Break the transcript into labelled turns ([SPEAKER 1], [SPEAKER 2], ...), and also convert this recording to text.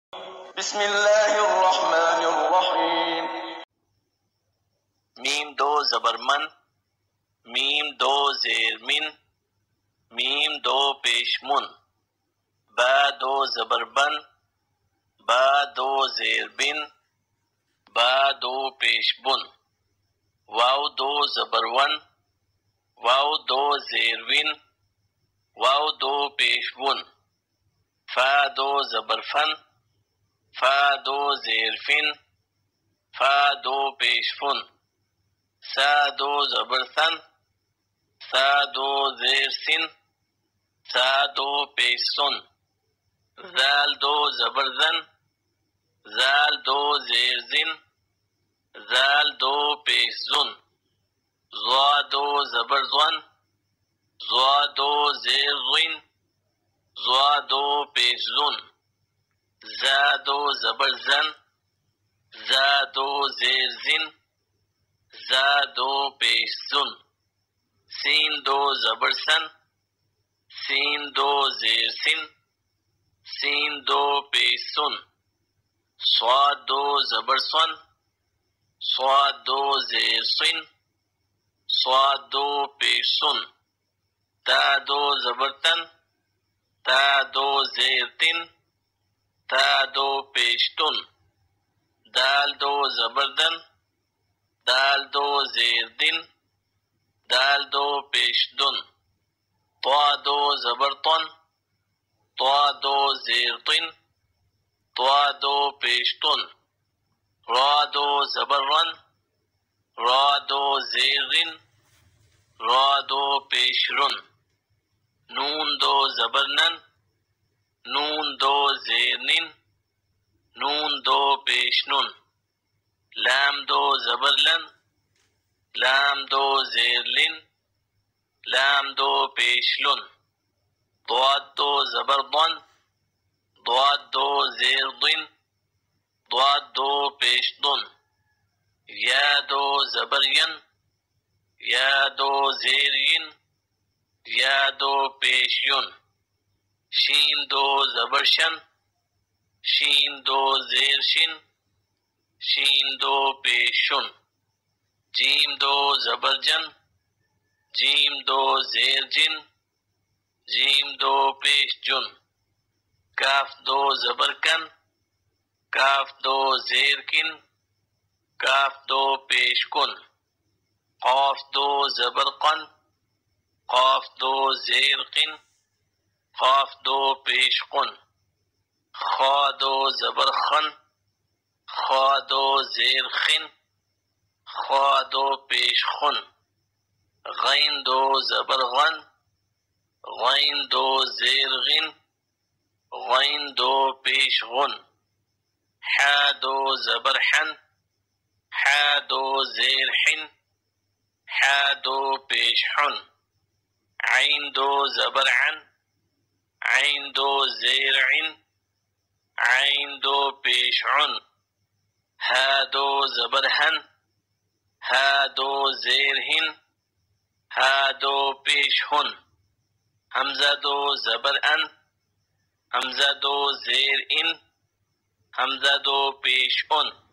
[SPEAKER 1] بسم اللہ الرحمن الرحیم.
[SPEAKER 2] میم دو زبر من، میم دو زیر من، میم دو پیش من. با دو زبر بن، با دو زیر بن، با دو پیش بن. واو دو زبر ون، واو دو زیر ون، واو دو پیش ون. فا دو زبر فن، فا دو زیر فن، فا دو پیش فن. سا دو زبر سن، سا دو زیر سن، سا دو پیش سن. زال دو زبر زن، زال دو زیر زن، زال دو پیش زن. زوا دو زبر زون، زوا دو زیر زن، زوا دو پیش زن. زا دو زبر زن، زا دو زیر زن، زا دو پیش زن. سین دو زبر سن، سین دو زیر سن، سین دو پیش سن. صاد دو زبر سن، صاد دو زیر سن، صاد دو پیش سن. تا دو زبر تن، تا دو زیر تن، تا دو پیش تن. دال دو زبر دن، دال دو زیر دن، دال دو پیش دن. طا دو زبر طن، طا دو زیر طن، طا دو پیش طن. را دو زبر رن، را دو زیر رن، را دو پیش رن. نون دو زبر نن، نون دو زیر نن، نون دو پیش نن. لام دو زبر لن، لام دو زیر لن، لام دو پیش لن. ضاد دو زبر ضن، ضاد دو زیر ضن، ضاد دو پیش ضن. یا دو زبر ین، یا دو زیر ین، یا دو پیش ین. شین دو زبر شن، شین دو زیر شن، شین دو پیش شن. جیم دو زبر جن، جیم دو زیر جن، جیم دو پیش جن. کاف دو زبر کن، کاف دو زیر کن، کاف دو پیش کن. قاف دو زبر قن، قاف دو زیر قن، قاف دو پیش قن. خا دو زبر خن، خا دو زیر خن، خا دو پیش خن. غین دو زبر غن، غین دو زیر غن، غین دو پیش غن. حا دو زبر حن، حا دو زیر حن، حا دو پیش حن. عین دو زبر عن، عین دو زیر عن، عین دو پیش عن. ہا دو زبر ہن، ہا دو زیر ہن، ہا دو پیش ہن. حمزہ دو زبر ان، حمزہ دو زیر ان، حمزہ دو پیش ان.